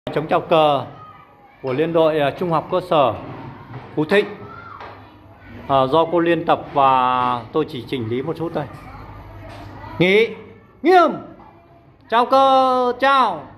Chống chào cờ của liên đội trung học cơ sở Phú Thịnh. Do cô Liên tập và tôi chỉ chỉnh lý một chút thôi. Nghỉ, nghiêm, chào cờ, chào.